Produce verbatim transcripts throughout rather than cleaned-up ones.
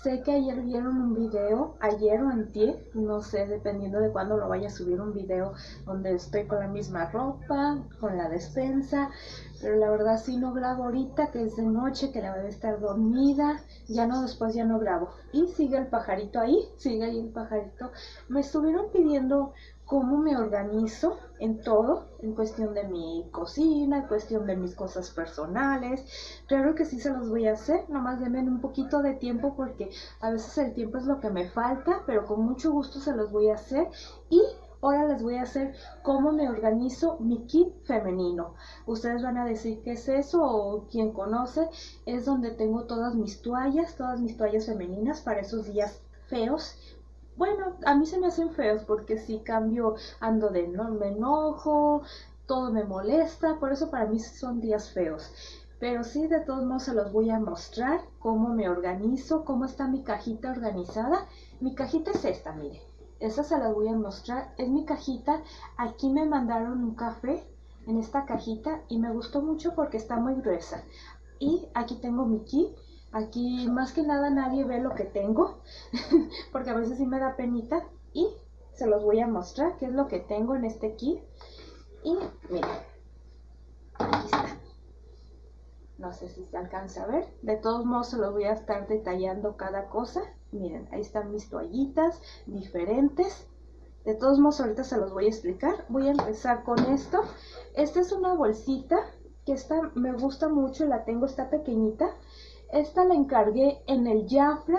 Sé que ayer vieron un video, ayer o antier, no sé, dependiendo de cuándo lo vaya a subir, un video donde estoy con la misma ropa, con la despensa, pero la verdad sí no grabo ahorita, que es de noche, que la bebé estar dormida, ya no, después ya no grabo. Y sigue el pajarito ahí, sigue ahí el pajarito. Me estuvieron pidiendo cómo me organizo en todo, en cuestión de mi cocina, en cuestión de mis cosas personales. Claro que sí se los voy a hacer, nomás denme un poquito de tiempo porque a veces el tiempo es lo que me falta, pero con mucho gusto se los voy a hacer. Y ahora les voy a hacer cómo me organizo mi kit femenino. Ustedes van a decir qué es eso, o quien conoce, es donde tengo todas mis toallas, todas mis toallas femeninas para esos días feos. Bueno, a mí se me hacen feos porque si cambio, ando de no me enojo, todo me molesta, por eso para mí son días feos. Pero sí, de todos modos se los voy a mostrar cómo me organizo, cómo está mi cajita organizada. Mi cajita es esta, mire, esta se las voy a mostrar, es mi cajita. Aquí me mandaron un café en esta cajita y me gustó mucho porque está muy gruesa. Y aquí tengo mi kit. Aquí más que nada nadie ve lo que tengo, porque a veces sí me da penita, y se los voy a mostrar qué es lo que tengo en este kit. Y miren, aquí está. No sé si se alcanza a ver, de todos modos se los voy a estar detallando cada cosa. Miren, ahí están mis toallitas diferentes. De todos modos ahorita se los voy a explicar. Voy a empezar con esto. Esta es una bolsita que esta me gusta mucho, la tengo, está pequeñita. Esta la encargué en el Jafra,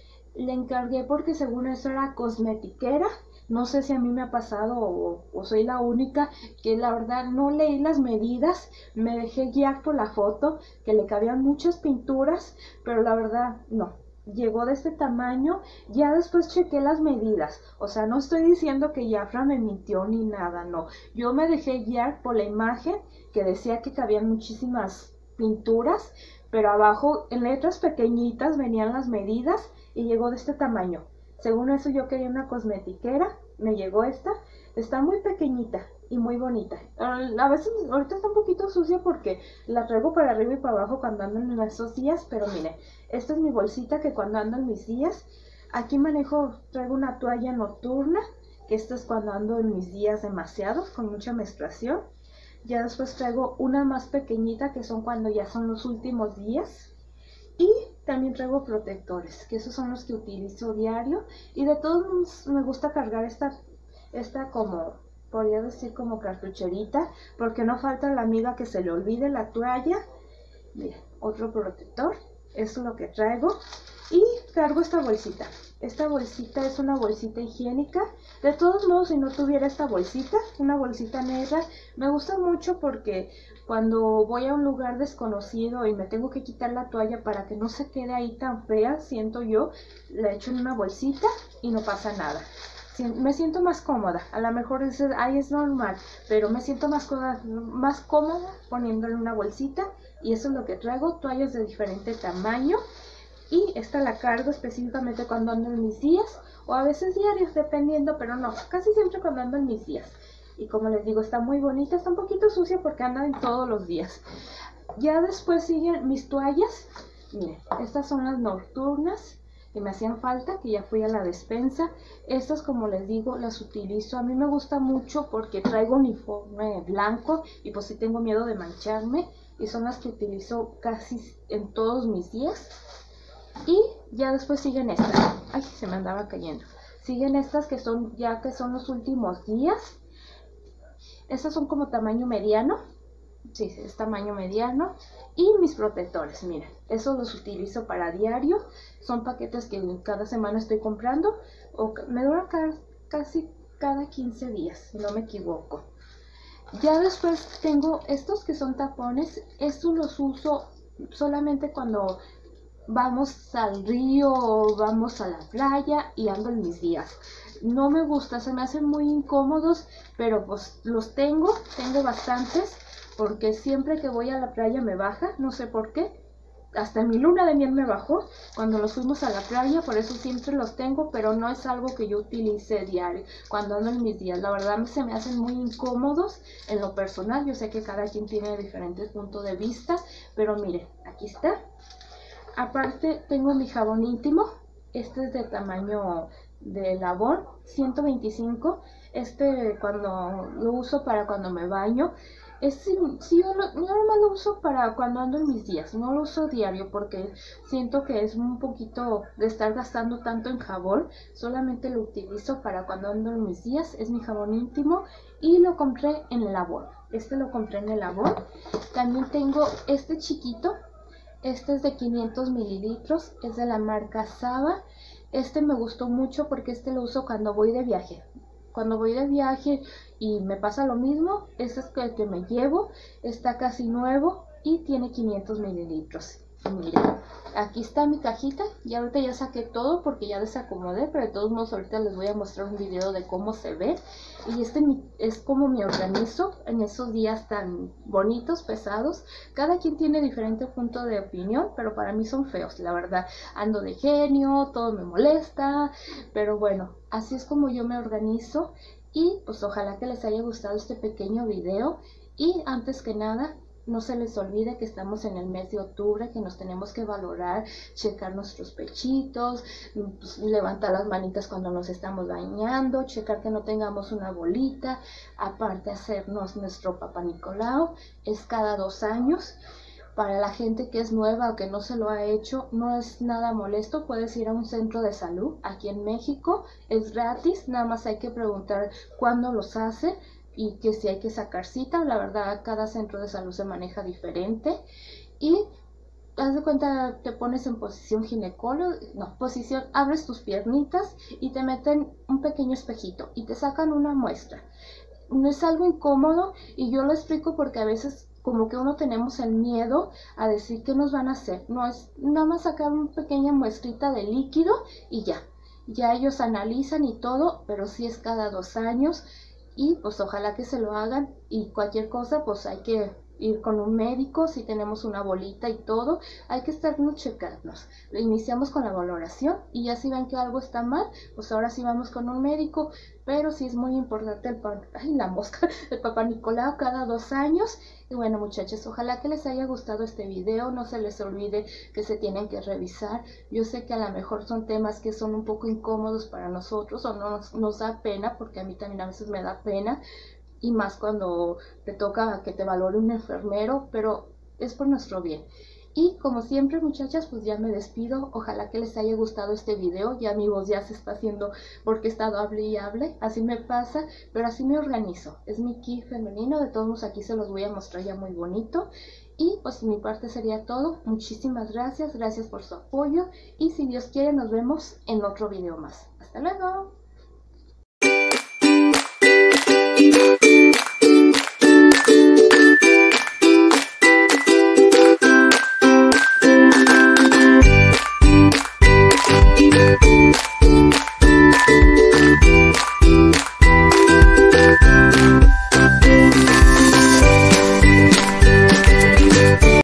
la encargué porque según eso era cosmetiquera. No sé si a mí me ha pasado o, o soy la única que la verdad no leí las medidas, me dejé guiar por la foto, que le cabían muchas pinturas, pero la verdad no, llegó de este tamaño. Ya después chequé las medidas, o sea, no estoy diciendo que Jafra me mintió ni nada, no. Yo me dejé guiar por la imagen que decía que cabían muchísimas pinturas, pero abajo en letras pequeñitas venían las medidas y llegó de este tamaño. Según eso yo quería una cosmetiquera, me llegó esta, está muy pequeñita y muy bonita. A veces ahorita está un poquito sucia porque la traigo para arriba y para abajo cuando ando en esos días, pero miren, esta es mi bolsita que cuando ando en mis días, aquí manejo, traigo una toalla nocturna, que esta es cuando ando en mis días demasiados, con mucha menstruación. Ya después traigo una más pequeñita que son cuando ya son los últimos días. Y también traigo protectores, que esos son los que utilizo diario. Y de todos modos me gusta cargar esta, esta como, podría decir como cartucherita, porque no falta la amiga que se le olvide la toalla. Miren, otro protector, eso es lo que traigo. Y cargo esta bolsita. Esta bolsita es una bolsita higiénica. De todos modos, si no tuviera esta bolsita, una bolsita negra, me gusta mucho porque cuando voy a un lugar desconocido y me tengo que quitar la toalla para que no se quede ahí tan fea, siento yo, la echo en una bolsita y no pasa nada. Me siento más cómoda. A lo mejor es, ahí es normal, pero me siento más cómoda, más cómoda poniéndole una bolsita. Y eso es lo que traigo, toallas de diferente tamaño. Y esta la cargo específicamente cuando ando en mis días, o a veces diarios, dependiendo, pero no, casi siempre cuando ando en mis días. Y como les digo, está muy bonita, está un poquito sucia porque anda en todos los días. Ya después siguen mis toallas. Miren, estas son las nocturnas que me hacían falta, que ya fui a la despensa. Estas, como les digo, las utilizo. A mí me gusta mucho porque traigo uniforme blanco y pues sí tengo miedo de mancharme. Y son las que utilizo casi en todos mis días. Y ya después siguen estas. Ay, se me andaba cayendo. Siguen estas que son ya que son los últimos días. Estas son como tamaño mediano. Sí, es tamaño mediano. Y mis protectores, miren, esos los utilizo para diario. Son paquetes que cada semana estoy comprando. O me duran cada, casi cada quince días, si no me equivoco. Ya después tengo estos que son tapones. Estos los uso solamente cuando vamos al río o vamos a la playa y ando en mis días. No me gusta, se me hacen muy incómodos, pero pues los tengo, tengo bastantes, porque siempre que voy a la playa me baja, no sé por qué. Hasta en mi luna de miel me bajó cuando nos fuimos a la playa, por eso siempre los tengo, pero no es algo que yo utilice diario cuando ando en mis días. La verdad se me hacen muy incómodos en lo personal. Yo sé que cada quien tiene diferentes puntos de vista, pero miren, aquí está. Aparte tengo mi jabón íntimo, Este es de tamaño de labor, ciento veinticinco. Este cuando lo uso para cuando me baño. Es, sí, yo, lo, yo nomás lo uso para cuando ando en mis días, no lo uso diario porque siento que es un poquito de estar gastando tanto en jabón. Solamente lo utilizo para cuando ando en mis días, es mi jabón íntimo y lo compré en el Labor. Este lo compré en el Labor. También tengo este chiquito, este es de quinientos mililitros, es de la marca Saba. Este me gustó mucho porque este lo uso cuando voy de viaje. Cuando voy de viaje y me pasa lo mismo, este es el que me llevo, está casi nuevo y tiene quinientos mililitros. Miren, aquí está mi cajita y ahorita ya saqué todo porque ya desacomodé, pero de todos modos ahorita les voy a mostrar un video de cómo se ve. Y este es como me organizo en esos días tan bonitos, pesados. Cada quien tiene diferente punto de opinión, pero para mí son feos, la verdad. Ando de genio, todo me molesta, pero bueno, así es como yo me organizo. Y pues ojalá que les haya gustado este pequeño video. Y antes que nada, no se les olvide que estamos en el mes de octubre, que nos tenemos que valorar, checar nuestros pechitos, pues, levantar las manitas cuando nos estamos bañando, checar que no tengamos una bolita, aparte hacernos nuestro Papá Nicolau, es cada dos años. Para la gente que es nueva o que no se lo ha hecho, no es nada molesto, puedes ir a un centro de salud aquí en México, es gratis, nada más hay que preguntar cuándo los hace y que si hay que sacar cita. La verdad, cada centro de salud se maneja diferente. Y haz de cuenta, te pones en posición ginecólogo, no, posición, abres tus piernitas y te meten un pequeño espejito y te sacan una muestra. No es algo incómodo y yo lo explico porque a veces como que uno tenemos el miedo a decir qué nos van a hacer. No, es nada más sacar una pequeña muestrita de líquido y ya. Ya ellos analizan y todo, pero sí es cada dos años. Y pues ojalá que se lo hagan y cualquier cosa pues hay que ir con un médico. Si tenemos una bolita y todo, hay que estarnos checarnos. Iniciamos con la valoración y ya si ven que algo está mal, pues ahora sí vamos con un médico. Pero sí es muy importante el, ay, la mosca, el Papá Nicolau cada dos años. Y bueno, muchachos, ojalá que les haya gustado este video. No se les olvide que se tienen que revisar. Yo sé que a lo mejor son temas que son un poco incómodos para nosotros o no nos, nos da pena, porque a mí también a veces me da pena. Y más cuando te toca que te valore un enfermero, pero es por nuestro bien. Y como siempre, muchachas, pues ya me despido. Ojalá que les haya gustado este video. Ya mi voz ya se está haciendo porque he estado hable y hable. Así me pasa, pero así me organizo. Es mi ki femenino. De todos modos, aquí se los voy a mostrar ya muy bonito. Y pues mi parte sería todo. Muchísimas gracias. Gracias por su apoyo. Y si Dios quiere, nos vemos en otro video más. Hasta luego.